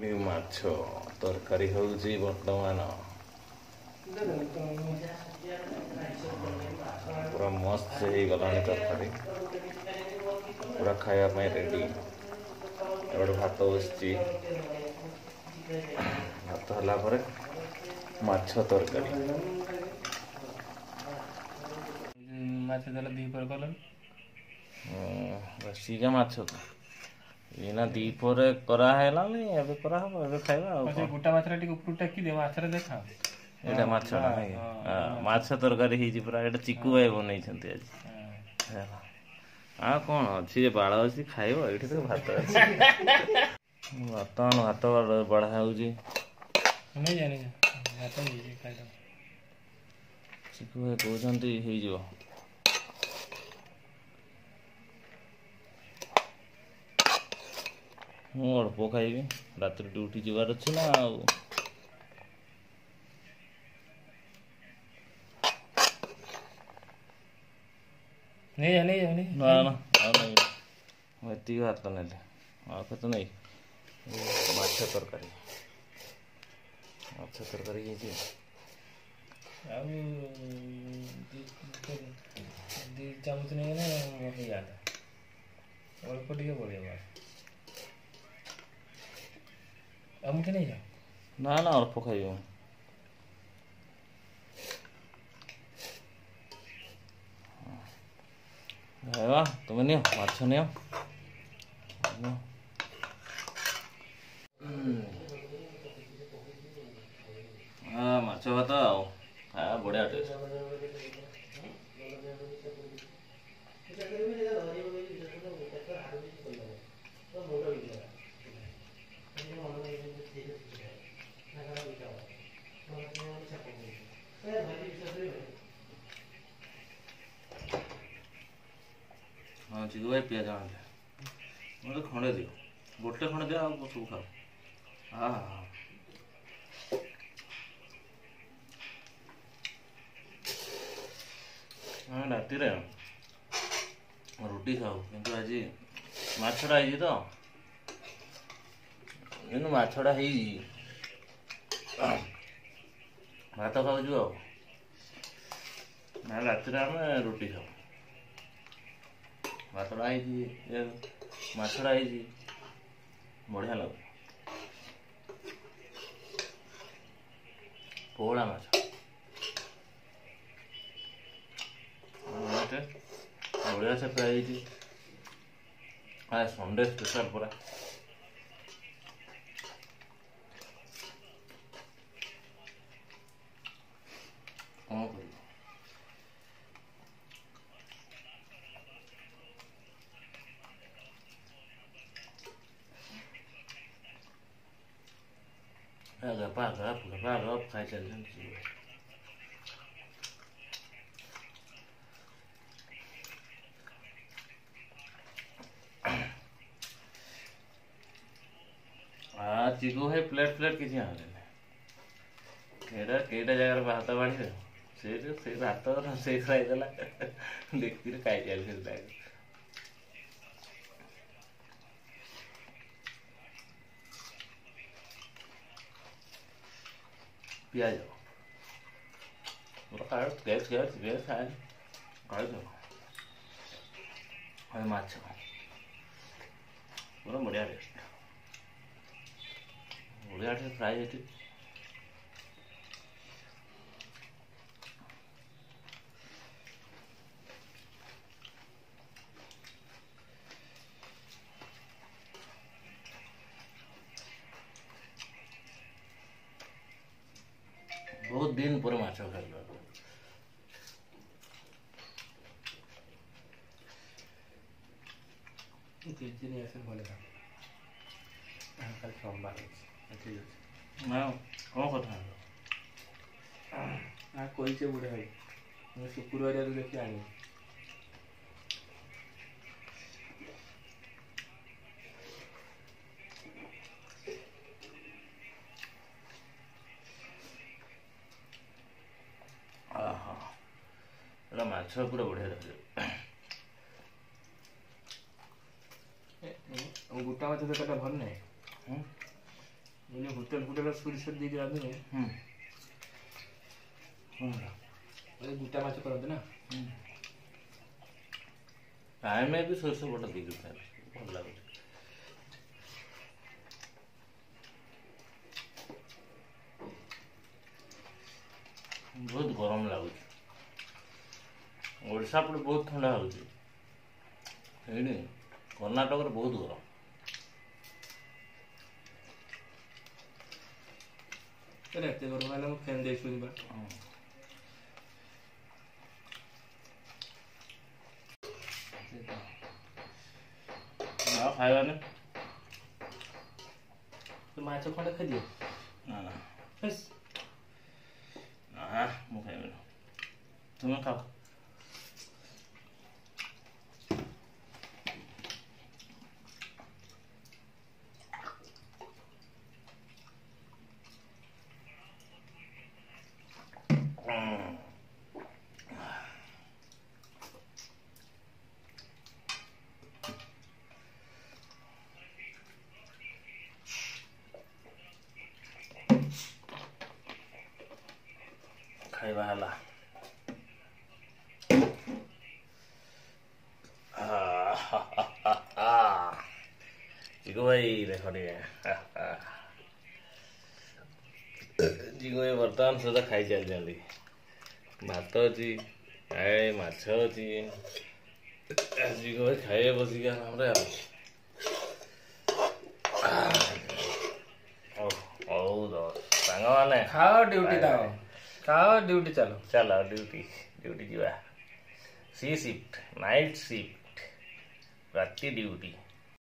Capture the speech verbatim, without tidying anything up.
ये माछ तरकारी होउची वर्तमान पूरा मस्त से ही गलानी तरकारी पूरा खाया पाए रेडी एबडे भात बसची भात हला परे माछ तरकारी माछ देला दी पर कलन बसीका माछ तो एना दी पर करा हैला नै एबे करा हो एबे खाइबा आ अच्छा गोटा माछरा टिक ऊपर टेकी दे माछरा देखा एटा माछ ना हां माछ तरकारी ही जी पूरा एटा चिकू भाई बनै छथि आज आ कोन अछि जे बाळ अछि खाइबो एठी तो भात अछि वर्तमान भात बढा होउची नै जाने भात नै खाइ दो चिकू भाई कहउछन्ती हेइ जो ମୁଁ ଅଳ୍ପ ଖାଇବି ରାତିରେ ଡ୍ୟୁଟି ଯିବାର ଅଛି ନା ଆଉ नहीं है नहीं है नहीं ना ना ଆଉ ନାହିଁ ମୁଁ ଏତିକି ଭାତ ନେଲି ଆଉ କେତେ ନେଇ ମାଛ ତରକାରୀ ମାଛ ତରକାରୀ ହେଇଛି ଆଉ ଦି ଚାମଚ ନେଇଗଲେ ହେଇଯାନ୍ତା ଅଳ୍ପ ଟିକେ ପଡ଼ିବ ଆଉ ମୁଠେ ନେଇଯାଅ ନା ନା ଅଳ୍ପ ଖାଇବି ମୁଁ ଖାଇବା ତୁମେ ନିଅ ମାଛ ନିଅ ମାଛ ଭାତ ଆଉ ଖାଇବା ବଢ଼ିଆ ଟେଷ୍ଟ हाँ चिकू भाई पियाज आने मतलब खंडे दियो गोटे खंडे दियो आप सब खाओ हाँ हाँ हाँ राति रे रुटी खाओ किंतु आज माछड़ा है तो इन माछड़ा है भात खाऊ ना राति आम रुटी खाऊ भातड़ा है माछड़ा है बढ़िया लगे पोड़ा माछ बढ़िया से फ्राई आज संडे स्पेशल पूरा कौन कर गपा गप गपा गप खाई चल चिकू है प्लेट प्लेट किसी केटा केटा जगार भात बाढ़ी से से भात से खाईदेला देखती खाई चल पियाज पूरा खाए गैस गैस गैस खाए खाए दो और माछ पूरा बढ़िया टेस्ट बढ़िया टेस्ट फ्राई है बहुत दिन पर माछ खाइल केजी नहीं ऐसे बोले था कल सोमवार ठीक है ना कौन कथा आ कोई से बुढ़ा है मैं शुक्रवार तो देखी आनी माछ पूरा बढ़िया रहे गोटा माछ तो भल ना तेल फुटेला सोरिष ଦେଇକି ରାନ୍ଧିଲେ ଏ ଗୁଟା ମାଛ କରନ୍ତି ନା ଆମେ ବି ସୋରିଷ ବଟା ଦେଇକି ଖାଏ ଭଲ ଲାଗୁଛି। ବହୁତ ଗରମ ଲାଗୁଛି। ଓଡ଼ିଶା ପଟେ ବହୁତ ଥଣ୍ଡା ହେଉଛି, ଏଇଠି କର୍ଣ୍ଣାଟକରେ ବହୁତ ଗରମ। ଏତେ ଗରମ ହେଲେ ମୁଁ ଫ୍ୟାନ୍ ଦେଇ ଶୋଇବା। ଖାଇବାନି ମାଛ ଖଣ୍ଡେ ଖାଇଦିଅ। ନା ନା ନା ମୁଁ ଖାଇବିନି, ତୁମେ ଖାଅ। ଖାଇବା ହେଲା। ଚିକୁ ଭାଇ ଦେଖ ଟିକେ, ଚିକୁ ଭାଇ ବର୍ତ୍ତମାନ ସୁଦ୍ଧା ଖାଇଚାଲିଛନ୍ତି। ଭାତ ଅଛି, ଏ ମାଛ ଅଛି, ଚିକୁ ଭାଇ ଖାଇବେ ବସିକି ଆରାମରେ ଆଉ। ହଉ ସାଙ୍ଗମାନେ ଖାଅ ଡ୍ୟୁଟି ଦାଅ, ଖାଅ ଡ୍ୟୁଟି ଚାଲ ଚାଲ ଡ୍ୟୁଟି ଡ୍ୟୁଟି ଯିବା। ସି ସିଫ୍ଟ, ନାଇଟ୍ ସିଫ୍ଟ, ରାତି ଡ୍ୟୁଟି।